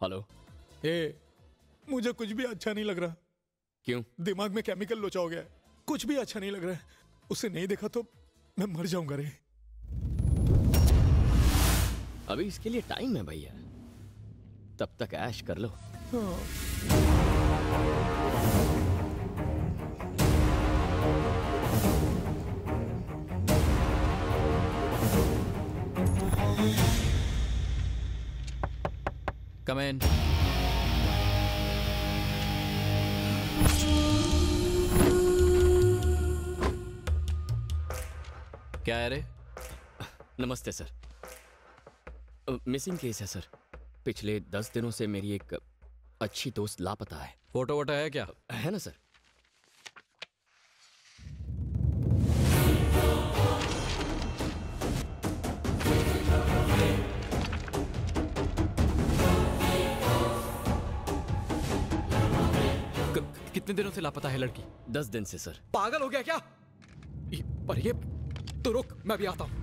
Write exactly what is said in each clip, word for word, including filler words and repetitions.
Hello. ए, मुझे कुछ भी अच्छा नहीं लग रहा। क्यों? दिमाग में केमिकल लोचा हो गया है, कुछ भी अच्छा नहीं लग रहा है। उसे नहीं देखा तो मैं मर जाऊंगा रे। अभी इसके लिए टाइम है भैया, तब तक ऐश कर लो। हाँ। Come in. क्या है रे? नमस्ते सर। मिसिंग केस है सर। पिछले दस दिनों से मेरी एक अच्छी दोस्त लापता है। फोटो वोटो है क्या? है ना सर। कितने दिनों से लापता है लड़की? दस दिन से सर। पागल हो गया क्या? ये, पर ये तो रुक, मैं भी आता हूं।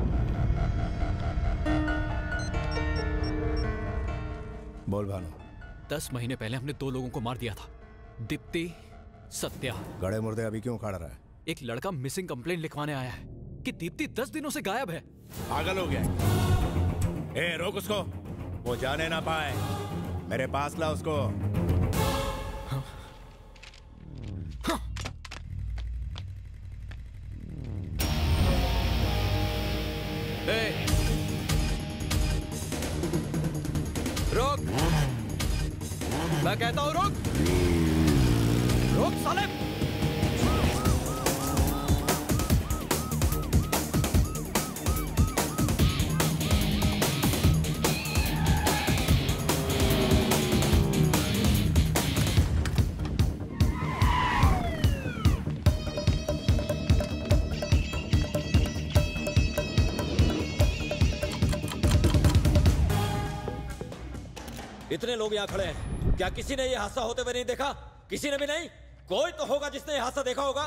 बोल भानु। दस महीने पहले हमने दो लोगों को मार दिया था, दीप्ति, सत्या। गड़े मुर्दे अभी क्यों उखाड़ रहा है? एक लड़का मिसिंग कंप्लेंट लिखवाने आया है कि दीप्ति दस दिनों से गायब है। पागल हो गया। ए, रोक उसको, वो जाने ना पाए। मेरे पास ला उसको। हाँ। हाँ। ए, रोक, मैं कहता हूं रोक, रोक साले। इतने लोग यहाँ खड़े हैं, क्या किसी ने ये हादसा होते हुए नहीं देखा? किसी ने भी नहीं? कोई तो होगा जिसने ये हादसा देखा होगा।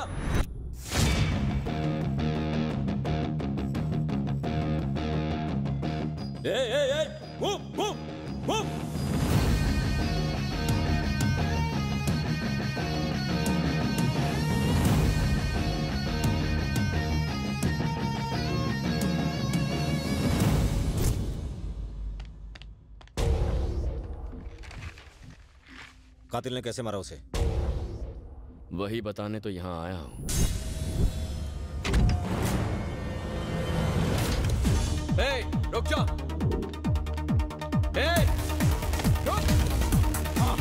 ए, ए, ए, मूव, मूव, मूव। कातिल ने कैसे मारा उसे? वही बताने तो यहां आया हूं। ए, रुक जा। ए, रुक। हाँ।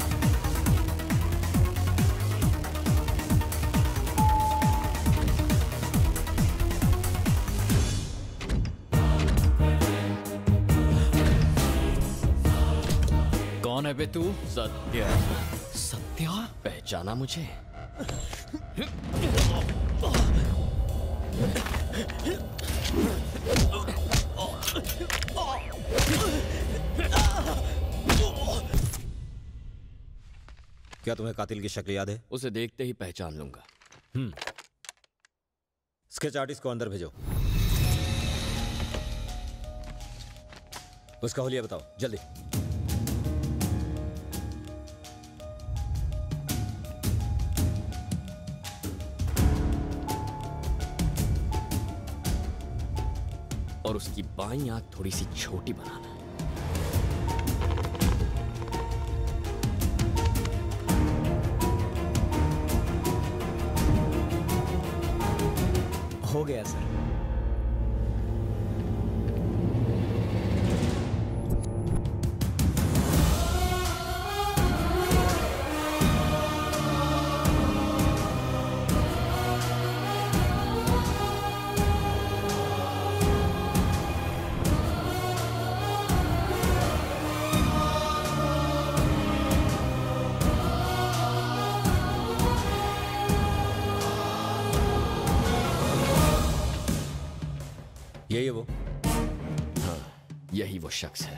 कौन है बे तू? सत्या। सत्या? पहचाना मुझे? क्या तुम्हें कातिल की शक्ल याद है? उसे देखते ही पहचान लूंगा। हम्म। स्केच आर्टिस्ट को अंदर भेजो। उसका हुलिया बताओ जल्दी। और उसकी बाईं आंख थोड़ी सी छोटी बनाना। हो गया सर। यही है वो? हाँ, यही वो शख्स है।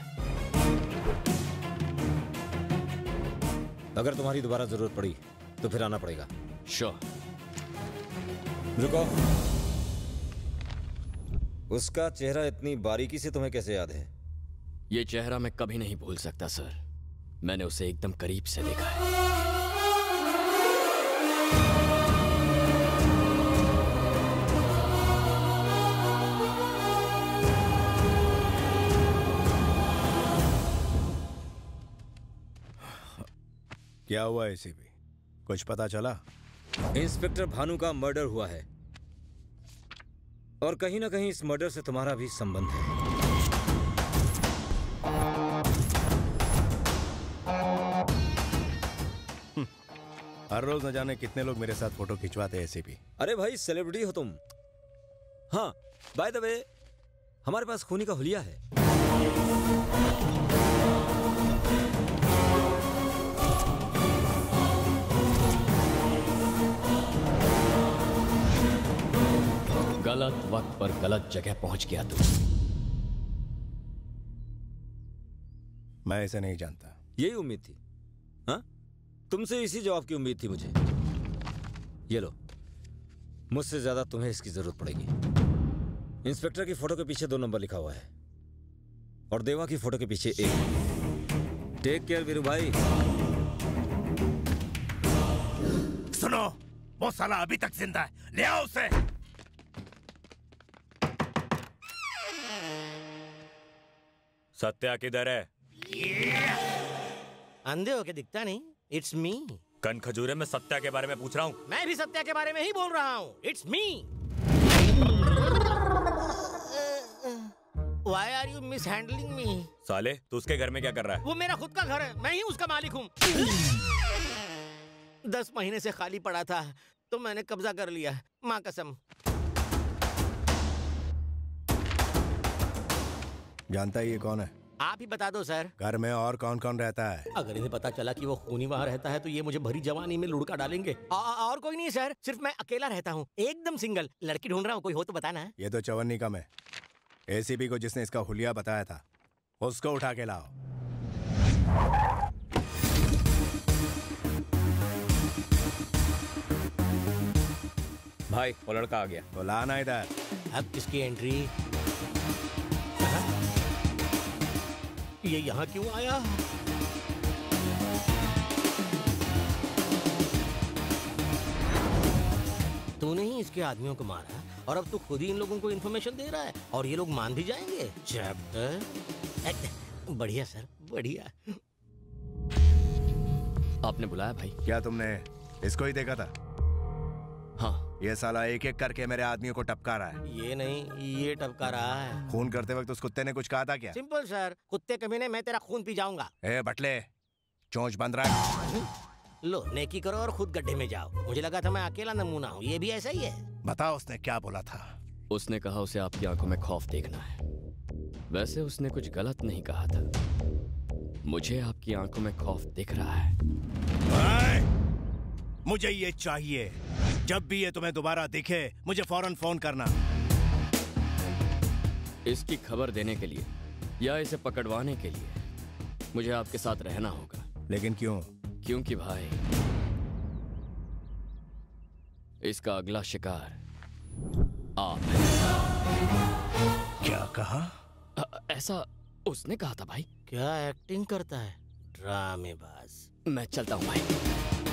अगर तुम्हारी दोबारा जरूरत पड़ी तो फिर आना पड़ेगा। श्योर। रुको। उसका चेहरा इतनी बारीकी से तुम्हें कैसे याद है? ये चेहरा मैं कभी नहीं भूल सकता सर। मैंने उसे एकदम करीब से देखा है। क्या हुआ एसीपी, कुछ पता चला? इंस्पेक्टर भानु का मर्डर हुआ है और कहीं ना कहीं इस मर्डर से तुम्हारा भी संबंध है। हर रोज न जाने कितने लोग मेरे साथ फोटो खिंचवाते हैं एसीपी। अरे भाई सेलिब्रिटी हो तुम। हाँ, बाय द वे हमारे पास खूनी का हुलिया है। गलत वक्त पर गलत जगह पहुंच गया तू। मैं इसे नहीं जानता। यही उम्मीद थी। हाँ, तुमसे इसी जवाब की उम्मीद थी मुझे। ये लो, मुझसे ज्यादा तुम्हें इसकी जरूरत पड़ेगी। इंस्पेक्टर की फोटो के पीछे दो नंबर लिखा हुआ है और देवा की फोटो के पीछे एक। टेक केयर वीरू भाई। सुनो, वो साला अभी तक जिंदा है, ले आओ उसे। सत्या किधर है? अंधे होके दिखता नहीं। It's me. कन खजूरे में सत्या के बारे में पूछ रहा हूँ। मैं भी सत्या के बारे में ही बोल रहा हूँ। It's me. Why are you mishandling me? साले, तू उसके घर में क्या कर रहा है? वो मेरा खुद का घर है, मैं ही उसका मालिक हूँ। दस महीने से खाली पड़ा था तो मैंने कब्जा कर लिया, माँ कसम। जानता है ये कौन है? आप ही बता दो सर। घर में और कौन कौन रहता है? अगर इन्हें पता चला कि वो खूनी वहाँ रहता है तो ये मुझे भरी जवानी में लुढ़का डालेंगे। आ, और कोई नहीं सर, सिर्फ मैं अकेला रहता हूँ, एकदम सिंगल। लड़की ढूंढ रहा हूँ, कोई हो तो बताना। ये तो चवन्नी कम है। एसीपी को जिसने इसका हुलिया बताया था उसको उठा के लाओ। भाई, वो लड़का आ गया। तो लाना इधर। अब किसकी एंट्री? ये यहाँ क्यों आया? तूने ही इसके आदमियों को मारा और अब तू खुद ही इन लोगों को इन्फॉर्मेशन दे रहा है और ये लोग मान भी जाएंगे। चैप्टर बढ़िया सर, बढ़िया। आपने बुलाया भाई? क्या तुमने इसको ही देखा था? हाँ। ये साला एक एक करके मेरे आदमियों को टपका रहा है। ये नहीं, ये टपका रहा है। खून करते वक्त उस कुत्ते ने कुछ कहा था क्या? सिंपल सर, कुत्ते कमीने मैं तेरा खून पी जाऊंगा। ए बटले, चोंच बंद रहा। लो, नेकी करो और खुद गड्ढे में जाओ। मुझे लगा था मैं अकेला नमूना हूँ, ये भी ऐसा ही है। बताओ उसने क्या बोला था? उसने कहा उसे आपकी आंखों में खौफ देखना है। वैसे उसने कुछ गलत नहीं कहा था। मुझे आपकी आंखों में खौफ दिख रहा है। मुझे ये चाहिए। जब भी ये तुम्हें दोबारा दिखे मुझे फौरन फोन करना। इसकी खबर देने के लिए या इसे पकड़वाने के लिए मुझे आपके साथ रहना होगा। लेकिन क्यों? क्योंकि भाई, इसका अगला शिकार आप हैं। क्या कहा? आ, ऐसा उसने कहा था भाई। क्या एक्टिंग करता है, ड्रामेबाज। मैं चलता हूँ भाई।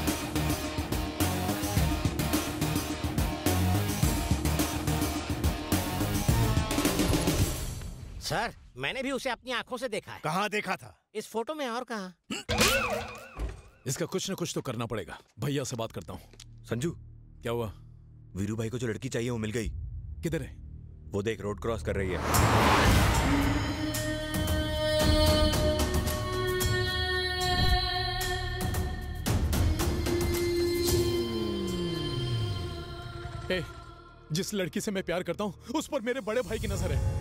सर, मैंने भी उसे अपनी आंखों से देखा है। कहाँ देखा था? इस फोटो में और कहाँ? इसका कुछ न कुछ तो करना पड़ेगा। भैया से बात करता हूँ। संजू, क्या हुआ? वीरू भाई को जो लड़की चाहिए वो मिल गई। किधर है? वो देख, रोड क्रॉस कर रही है। ए, जिस लड़की से मैं प्यार करता हूँ उस पर मेरे बड़े भाई की नजर है।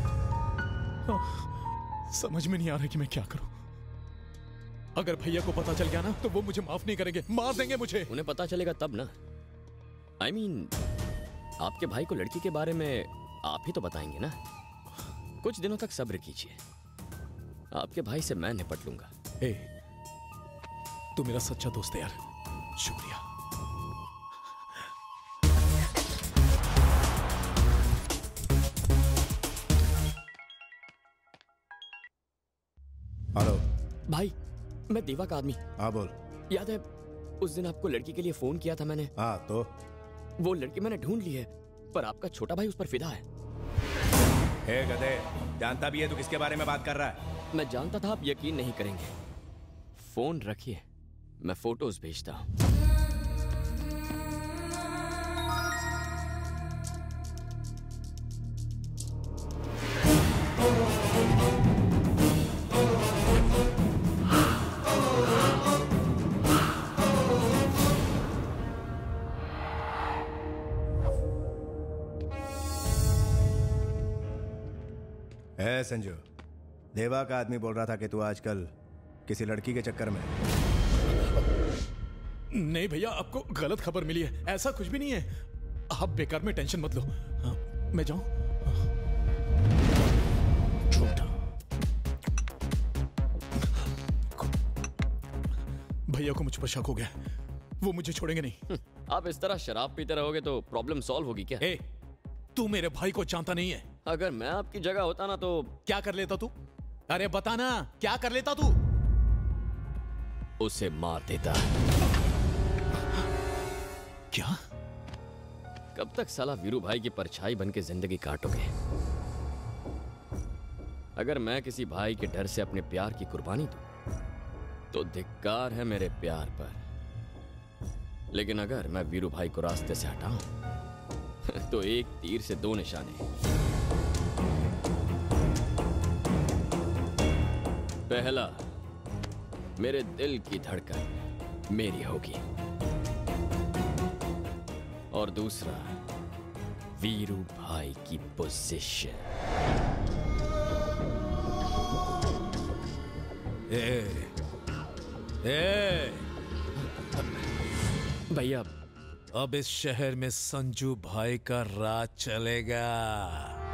हाँ, समझ में नहीं आ रहा कि मैं क्या करूं। अगर भैया को पता चल गया ना तो वो मुझे माफ नहीं करेंगे, मार देंगे मुझे। उन्हें पता चलेगा तब ना। आई I मीन mean, आपके भाई को लड़की के बारे में आप ही तो बताएंगे ना। कुछ दिनों तक सब्र कीजिए, आपके भाई से मैं निपट लूंगा। ए, तू मेरा सच्चा दोस्त है यार, शुक्रिया। हेलो भाई, मैं देवा का आदमी। हाँ बोल। याद है उस दिन आपको लड़की के लिए फोन किया था मैंने? हाँ तो वो लड़की मैंने ढूंढ ली है, पर आपका छोटा भाई उस पर फिदा है। हे गधे, जानता भी है तू किसके बारे में बात कर रहा है? मैं जानता था आप यकीन नहीं करेंगे। फोन रखिए, मैं फोटोज भेजता हूं। है संजू, देवा का आदमी बोल रहा था कि तू आजकल किसी लड़की के चक्कर में। नहीं भैया, आपको गलत खबर मिली है, ऐसा कुछ भी नहीं है। आप बेकार में टेंशन मत लो। हाँ, मैं जाऊं? झूठा। भैया को मुझ पर शक हो गया, वो मुझे छोड़ेंगे नहीं। आप इस तरह शराब पीते रहोगे तो प्रॉब्लम सॉल्व होगी क्या? ए, तू मेरे भाई को जानता नहीं है। अगर मैं आपकी जगह होता ना तो क्या कर लेता तू? अरे बताना, क्या कर लेता तू? उसे मार देता। क्या? कब तक साला वीरू भाई की परछाई बन के जिंदगी काटोगे? अगर मैं किसी भाई के डर से अपने प्यार की कुर्बानी दूं तो धिक्कार है मेरे प्यार पर, लेकिन अगर मैं वीरू भाई को रास्ते से हटाऊं तो एक तीर से दो निशाने। पहला, मेरे दिल की धड़कन मेरी होगी, और दूसरा, वीरू भाई की पोजीशन। ए, ए, भैया अब इस शहर में संजू भाई का राज चलेगा।